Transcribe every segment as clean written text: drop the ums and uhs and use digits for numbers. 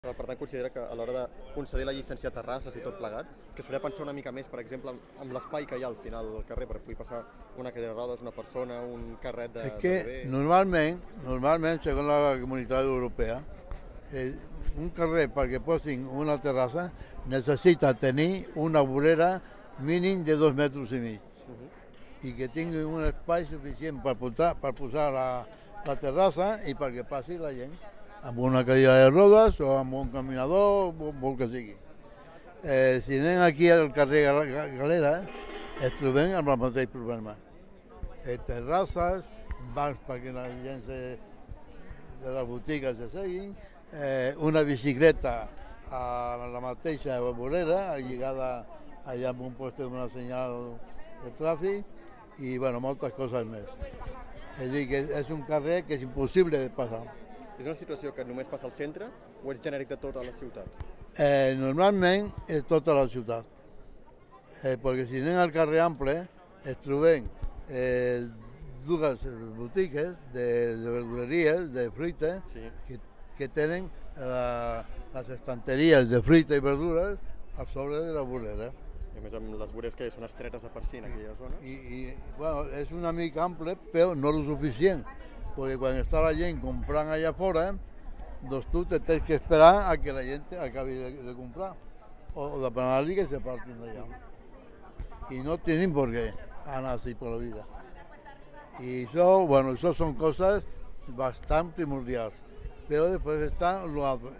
Per tant, considera que a l'hora de concedir la llicència a terrasses i tot plegat, que s'hauria de pensar una mica més, per exemple, amb l'espai que hi ha al final del carrer, per poder passar una cadira de rodes, una persona, un carret de Es que bebè... normalment, según la Comunitat Europea, un carrer perquè posin una terrassa necessita tenir una vorera mínim de 2,5 metres i que tingui un espai suficient per posar la terrassa i perquè passi la gent amb una cadira de rodes o amb un caminador, o el que sigui. Si anem aquí al carrer Galera, es trobem amb el mateix problema. Terrasses, bancs perquè la gent de les botigues se seguin, una bicicleta a la mateixa vorera, lligada allà amb un poste d'una senyal de tràfic i bueno, moltes coses més. És a dir, que és un carrer que és impossible de passar. És una situació que només passa al centre o és genèric de tota la ciutat? Normalment és tota la ciutat, perquè si anem al carrer Ample es trobem dues botigues de verduleries, de fruita, Sí. que tenen les estanteries de fruita i verdures a sobre de la vorera. I a més amb les voreres que són estretes de per si en aquella zona. Bueno, és una mica ample, però no lo suficient, perquè quan està la gent comprant allà fora, doncs tu te tens que esperar a que la gent acabi de comprar o de demanar-li que se partin d'allà. I no tenim per què anar així per la vida. I això són coses bastant primordials. Però després està l'altre.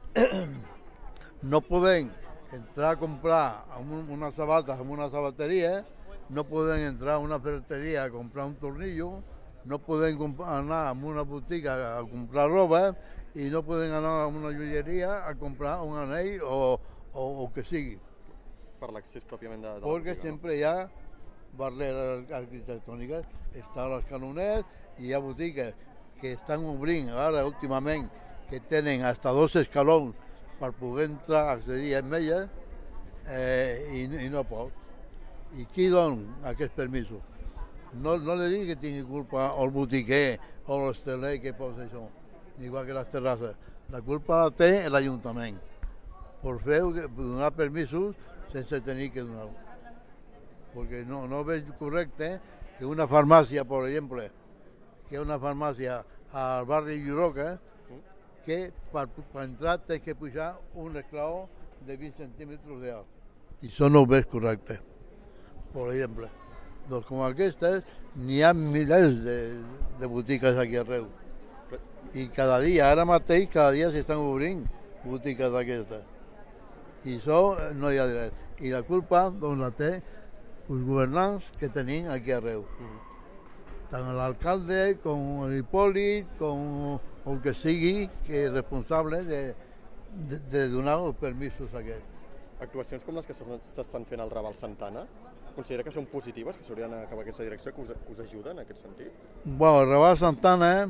No podem entrar a comprar unes sabates en una sabateria, no podem entrar a una ferreteria a comprar un tornillo, no podem anar a una botiga a comprar roba i no podem anar a una joieria a comprar un anell o que sigui. Per l'accés pròpiament de la Perquè botiga, sempre hi ha barreres arquitectòniques, estan els canoners i hi ha botigues que estan obrint ara últimament que tenen hasta 2 escalons per poder entrar, accedir amb elles i no pot. I qui dona aquests permisos? No li digui que tingui culpa el botiquer o l'hosteler que posa això, igual que les terrasses. La culpa la té l'Ajuntament per donar permisos sense tenir que donar. Perquè no veig correcte que una farmàcia, per exemple, que una farmàcia al barri Lloroca, que per entrar tens que pujar un esclau de 20 centímetres d'alt. I això no ho veig correcte, per exemple. Doncs com aquestes, n'hi ha milers de botigues aquí arreu. I cada dia s'estan obrint botigues d'aquestes. I això no hi ha dret. I la culpa doncs, la té els governants que tenim aquí arreu. Tant l'alcalde com l'Hipòlit, com el que sigui que és responsable de donar els permisos aquests. Actuacions com les que s'estan fent al Raval Santana, considera que són positives, que s'haurien d'anar cap a aquesta direcció, que us ajuden en aquest sentit? Bueno, el Raval Santana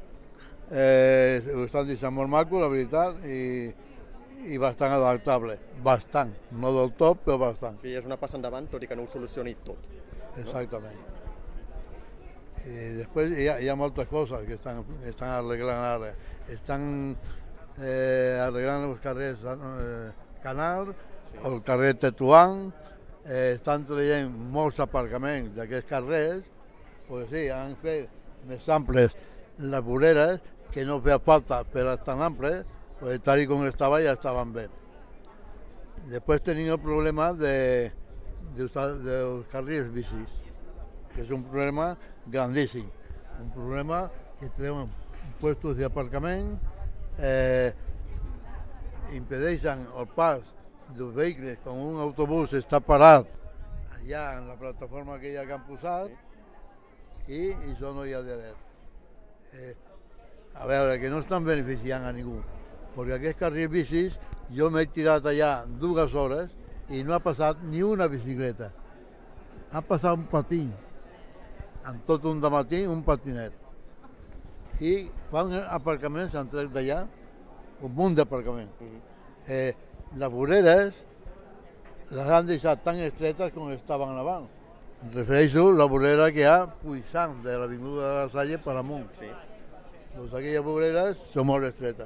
ho estan deixant molt maco, la veritat, i bastant adaptable. Bastant, no del tot, però bastant. Que és una passa endavant, tot i que no ho solucioni tot. Exactament. I després hi ha moltes coses que estan arreglant ara. Estan arreglant els carrers Canal, el carrer Tetuán, estan traient molts aparcaments d'aquests carrers, perquè sí, han fet més amples les voreres, que no feia falta per estar amples, perquè tal com estava ja estaven bé. Després tenim el problema dels carrils bicis, que és un problema grandíssim, un problema que treuen puestos d'aparcament, impedeixen el pas dels vehicles quan un autobús està parat allà en la plataforma que han posat i això no hi ha dret. A veure, que no estan beneficiant a ningú, perquè aquests carrils bicis jo m'he tirat allà 2 hores i no ha passat ni una bicicleta. Ha passat un patí, amb tot un dematí un patinet. I quants aparcaments s'han tret d'allà? Un munt d'aparcaments. Les voreres les han deixat tan estretes com estaven abans. Em refereixo a la vorera que hi ha puixant de l'avinguda de la Salle per amunt. Sí. Doncs aquelles voreres són molt estretes.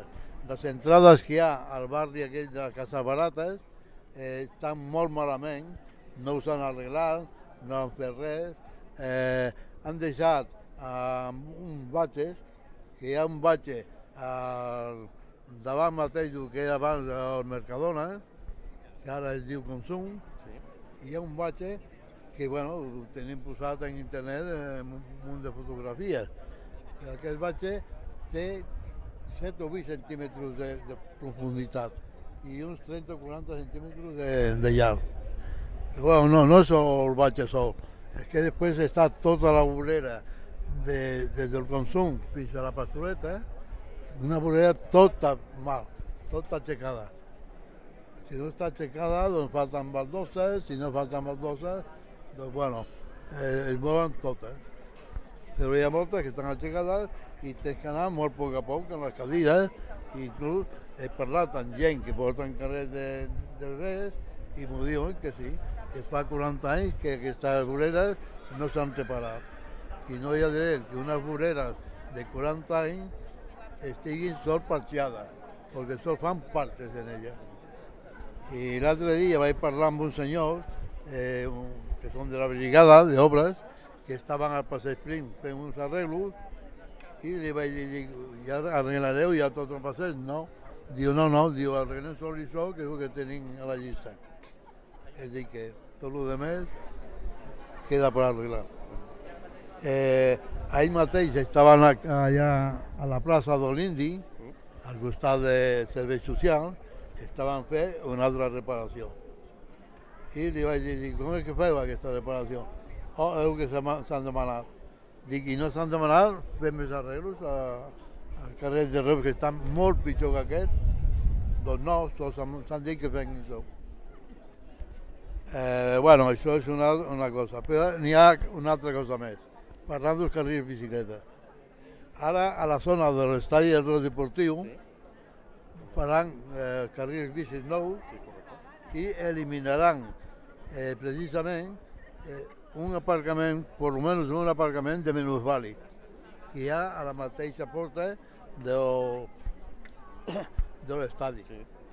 les entrades que hi ha al barri aquell de Cases Barates estan molt malament, no s'han arreglat, no han fet res, han deixat uns batxes, que hi ha un batxe davant mateix del que era abans el Mercadona, que ara es diu Consum, i hi ha un batxe que bueno, ho tenim posat en internet un munt de fotografies. Aquest batxe té 7 o 8 centímetres de profunditat i uns 30 o 40 centímetres de llarg. Bueno, no és el batxe sol, és que després està tota la vorera des del Consum fins a la Pastoreta, una vorera tota mal, tota aixecada. Si no està aixecada, doncs falten baldoses, si no falten baldoses, doncs bueno, es mouen totes. Però hi ha moltes que estan aixecades i tens que anar molt a poc en les cadires, i inclús he parlat amb gent que porten carrers de bebès i m'ho diuen que sí, que fa 40 anys que aquestes voreres no s'han reparat. I no hi ha dret que unes voreres de 40 anys estiguin sol parciades, perquè sol fan parxes en elles. I l'altre dia vaig parlar amb un senyor, que són de la brigada d'obres, que estaven al Passeig Prim fent uns arreglos, i li vaig dir, ja arreglareu ja tot el passeig? No. Diu, no, diu, arreglem sol i sol, que és el que tenim a la llista. És a dir, que tot el més queda per arreglar. Ahir mateix estaven allà a la plaça de l'Indi, al costat de Serveis Socials, estaven fent una altra reparació. I li vaig dir, com és que feu aquesta reparació? Oh, és el que s'han demanat. Dic, i no s'han demanat fer més arreglos al carrer de Reus, que estan molt pitjor que aquest? Doncs no, s'han dit que fem això. Bueno, això és una cosa, però n'hi ha una altra cosa més, parlant dels carrils de bicicleta. Ara, a la zona de l'estadi del Reus Deportiu, faran carrils bicis nous i eliminaran precisament un aparcament, per almenys un aparcament de minusvàlid, que hi ha a la mateixa porta de l'estadi.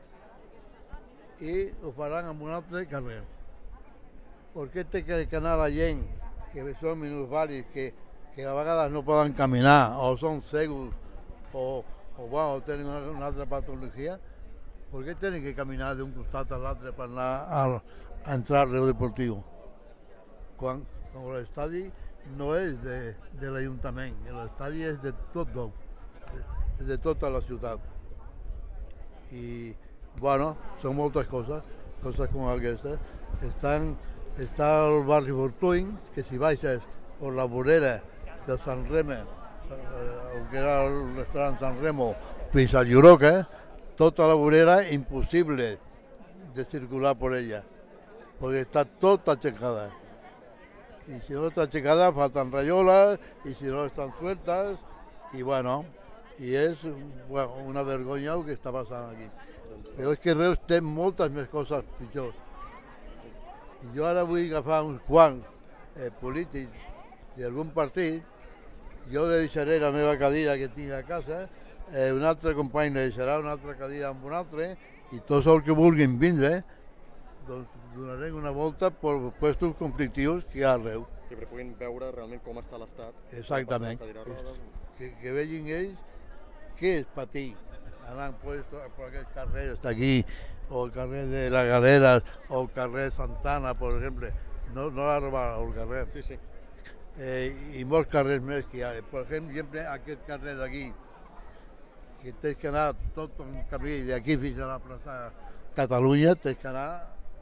I ho faran en un altre carrer. Per què té que anar la gent que són minusvàlids, que a vegades no poden caminar, o són cegos, o tenen una altra patologia? Per què tenen que caminar d'un costat a l'altre per anar a entrar al Reus Deportiu? Quan l'estadi no és de l'Ajuntament, l'estadi és de tothom, és de tota la ciutat. I, bueno, són moltes coses com aquestes. Està el barri Fortuny, que si baixes per la vorera de Sant Remo, el que era el restaurant Sant Remo, fins a Lloroca, tota la vorera impossible de circular per ella, perquè està tota aixecada. I si no està aixecada, falten rayoles, i si no estan sueltes, i bueno, i és una vergonya el que està passant aquí. Però és que Reus té moltes més coses pitjors. I jo ara vull agafar uns quants polítics d'algun partit, jo li deixaré la meva cadira que tinc a casa, un altre company li deixarà una altra cadira amb un altre, i tots els que vulguin vindre, doncs donarem una volta per puestos conflictius que hi ha a Reus. Sí, però puguin veure realment com està l'estat. Exactament. Que vegin ells què és patir, anant per aquest carrer, està aquí, o el carrer de la Galera, o el carrer Santana, per exemple. No l'arribar al carrer. Sí, sí. I molts carrers més que hi ha. Per exemple, aquest carrer d'aquí, que tens que anar tot un camí d'aquí fins a la plaça Catalunya, tens que anar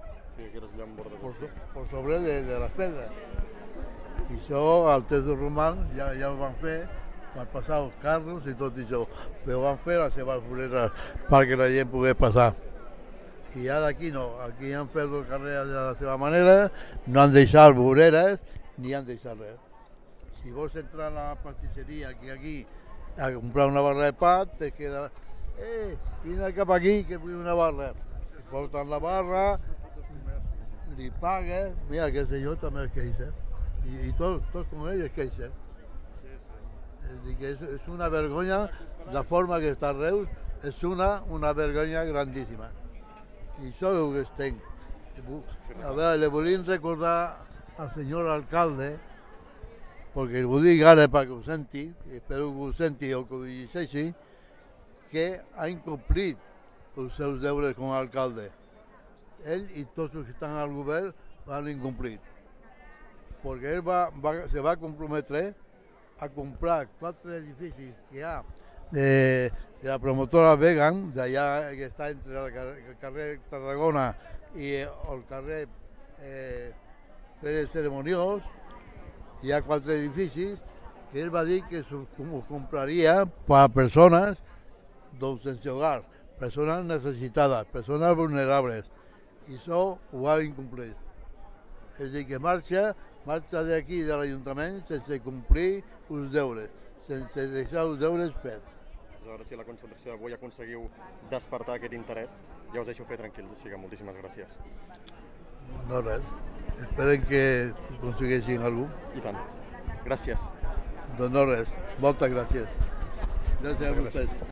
per sobre de les pedres. I això, al temps dels romans, ja ho van fer, van passar els carros i tot això, però van fer les seves voreres perquè la gent pogués passar. I ara aquí no, aquí han fet el carrer de la seva manera, no han deixat voreres ni han deixat res. Si vols entrar a la pastisseria aquí a comprar una barra de pa, te queda, vine cap aquí que vull una barra. Porten la barra, li pagues, mira, aquest senyor també es queixa, i tots com ell es queixen. És dir, que és una vergonya la forma que està Reus, és una vergonya grandíssima. I això és el que estem. A veure, le volíem recordar al senyor alcalde, perquè ho dic ara perquè ho senti, espero que ho senti o que ho llegeixi, que ha incomplit els seus deures com a alcalde. Ell i tots els que estan al govern l'han incomplit. Perquè ell se va comprometre a comprar 4 edificis que hi ha de la promotora Vegan, d'allà que està entre el carrer Tarragona i el carrer Pérez Ceremoniós. Hi ha 4 edificis que ell va dir que els compraria per a persones sense hogar, persones necessitades, persones vulnerables. I això ho ha incomplit. És a dir, que marxa d'aquí de l'Ajuntament sense complir els deures, sense deixar els deures fets. A veure si a la concentració d'avui aconseguiu despertar aquest interès. Ja us deixo fer tranquils, així que moltíssimes gràcies. No res. Esperen que aconsegueixin alguna cosa. I tant. Gràcies. Doncs no res. Moltes gràcies. Gràcies a vostès.